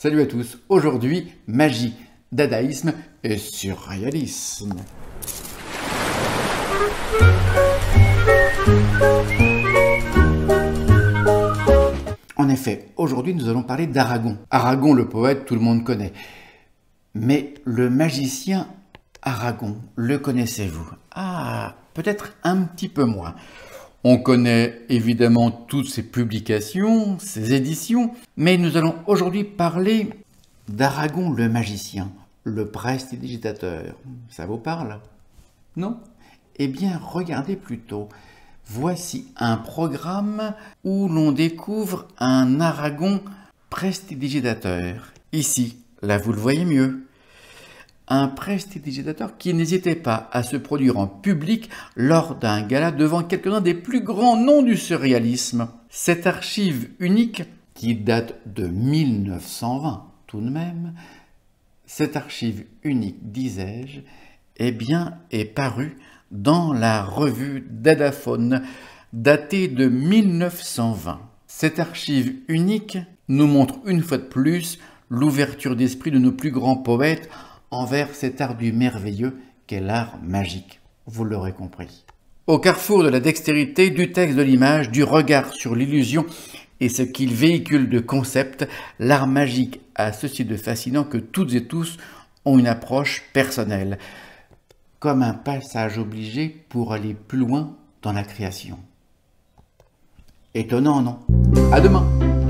Salut à tous, aujourd'hui, magie, dadaïsme et surréalisme. En effet, aujourd'hui nous allons parler d'Aragon. Aragon, le poète, tout le monde connaît. Mais le magicien Aragon, le connaissez-vous? Ah, peut-être un petit peu moins. On connaît évidemment toutes ses publications, ses éditions, mais nous allons aujourd'hui parler d'Aragon le magicien, le prestidigitateur. Ça vous parle? Non? Eh bien, regardez plutôt. Voici un programme où l'on découvre un Aragon prestidigitateur. Ici, là vous le voyez mieux. Un prestidigitateur qui n'hésitait pas à se produire en public lors d'un gala devant quelques-uns des plus grands noms du surréalisme. Cette archive unique, qui date de 1920 tout de même, cette archive unique, disais-je, est parue dans la revue Dadaphone, datée de 1920. Cette archive unique nous montre une fois de plus l'ouverture d'esprit de nos plus grands poètes envers cet art du merveilleux qu'est l'art magique. Vous l'aurez compris. Au carrefour de la dextérité, du texte, de l'image, du regard sur l'illusion et ce qu'il véhicule de concepts, l'art magique a ceci de fascinant que toutes et tous ont une approche personnelle, comme un passage obligé pour aller plus loin dans la création. Étonnant, non? À demain!